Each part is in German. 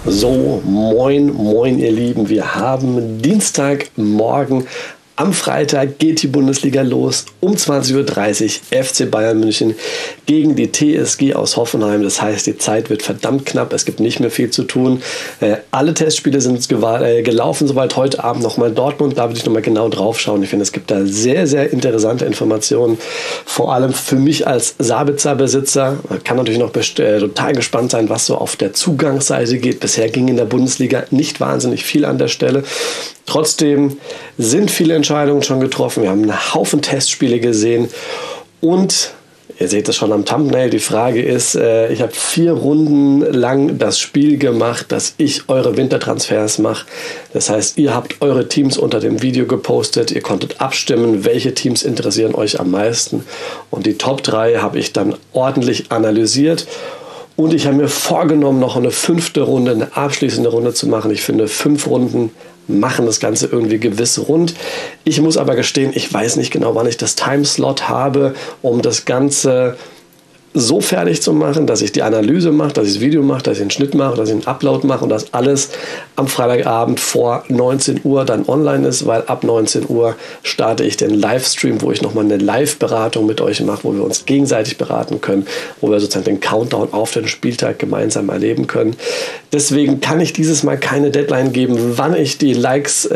So, moin ihr Lieben, wir haben Dienstagmorgen. Am Freitag geht die Bundesliga los, um 20:30 Uhr FC Bayern München gegen die TSG aus Hoffenheim. Das heißt, die Zeit wird verdammt knapp, es gibt nicht mehr viel zu tun. Alle Testspiele sind gelaufen, soweit heute Abend nochmal Dortmund, da würde ich nochmal genau drauf schauen. Ich finde, es gibt da sehr, sehr interessante Informationen, vor allem für mich als Sabitzer-Besitzer. Man kann natürlich noch total gespannt sein, was so auf der Zugangsseite geht. Bisher ging in der Bundesliga nicht wahnsinnig viel an der Stelle. Trotzdem sind viele Entscheidungen schon getroffen. Wir haben einen Haufen Testspiele gesehen und ihr seht es schon am Thumbnail. Die Frage ist, ich habe 4 Runden lang das Spiel gemacht, dass ich eure Wintertransfers mache. Das heißt, ihr habt eure Teams unter dem Video gepostet. Ihr konntet abstimmen, welche Teams interessieren euch am meisten. Und die Top 3 habe ich dann ordentlich analysiert. Und ich habe mir vorgenommen, noch eine 5. Runde, eine abschließende Runde zu machen. Ich finde, 5 Runden machen das Ganze irgendwie gewiss rund. Ich muss aber gestehen, ich weiß nicht genau, wann ich das Timeslot habe, um das Ganze so fertig zu machen, dass ich die Analyse mache, dass ich das Video mache, dass ich einen Schnitt mache, dass ich einen Upload mache und das alles am Freitagabend vor 19 Uhr dann online ist, weil ab 19 Uhr starte ich den Livestream, wo ich nochmal eine Live-Beratung mit euch mache, wo wir uns gegenseitig beraten können, wo wir sozusagen den Countdown auf den Spieltag gemeinsam erleben können. Deswegen kann ich dieses Mal keine Deadline geben, wann ich die Likes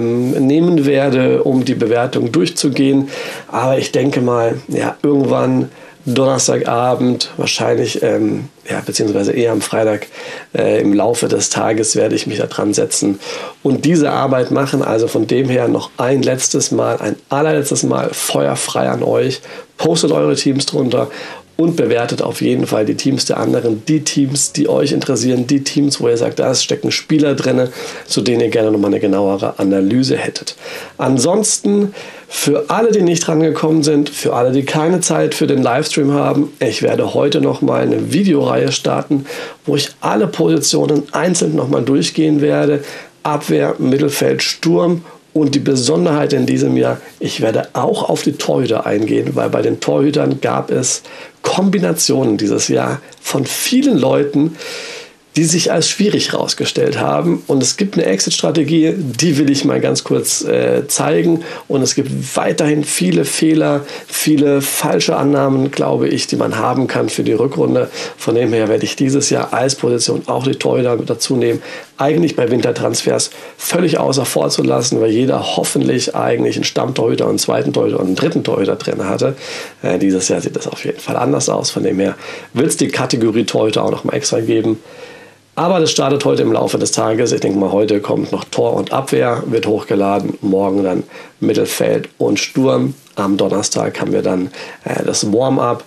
nehmen werde, um die Bewertung durchzugehen. Aber ich denke mal, ja, irgendwann Donnerstagabend, wahrscheinlich, beziehungsweise eher am Freitag im Laufe des Tages werde ich mich da dran setzen und diese Arbeit machen. Also von dem her noch ein allerletztes Mal feuerfrei an euch. Postet eure Teams drunter und bewertet auf jeden Fall die Teams der anderen, die Teams, die euch interessieren, die Teams, wo ihr sagt, da stecken Spieler drin, zu denen ihr gerne nochmal eine genauere Analyse hättet. Ansonsten, für alle, die nicht rangekommen sind, für alle, die keine Zeit für den Livestream haben, ich werde heute nochmal eine Videoreihe starten, wo ich alle Positionen einzeln nochmal durchgehen werde. Abwehr, Mittelfeld, Sturm. Und die Besonderheit in diesem Jahr, ich werde auch auf die Torhüter eingehen, weil bei den Torhütern gab es Kombinationen dieses Jahr von vielen Leuten, die sich als schwierig herausgestellt haben. Und es gibt eine Exit-Strategie, die will ich mal ganz kurz zeigen. Und es gibt weiterhin viele Fehler, viele falsche Annahmen, glaube ich, die man haben kann für die Rückrunde. Von dem her werde ich dieses Jahr als Position auch die Torhüter mit dazu nehmen. Eigentlich bei Wintertransfers völlig außer vor zu lassen, weil jeder hoffentlich eigentlich einen Stammtorhüter und einen zweiten Torhüter und einen dritten Torhüter drin hatte. Dieses Jahr sieht das auf jeden Fall anders aus. Von dem her wird es die Kategorie Torhüter auch noch mal extra geben. Aber das startet heute im Laufe des Tages. Ich denke mal, heute kommt noch Tor und Abwehr, wird hochgeladen. Morgen dann Mittelfeld und Sturm. Am Donnerstag haben wir dann das Warm-up.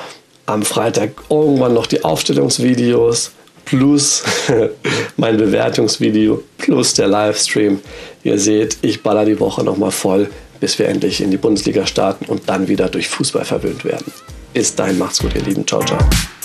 Am Freitag irgendwann noch die Aufstellungsvideos plus mein Bewertungsvideo plus der Livestream. Ihr seht, ich baller die Woche nochmal voll, bis wir endlich in die Bundesliga starten und dann wieder durch Fußball verwöhnt werden. Bis dahin, macht's gut, ihr Lieben. Ciao, ciao.